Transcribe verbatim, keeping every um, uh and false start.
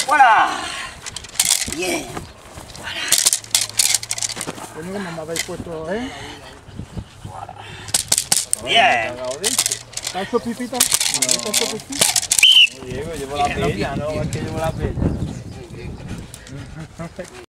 ¡Voilà! Bien. Bueno, como me habéis puesto, ¿eh? Bien. ¿Calzo pipita? No. ¿Calzo pipita? Diego, llevo la pella, ¿no? Es que llevo la pella.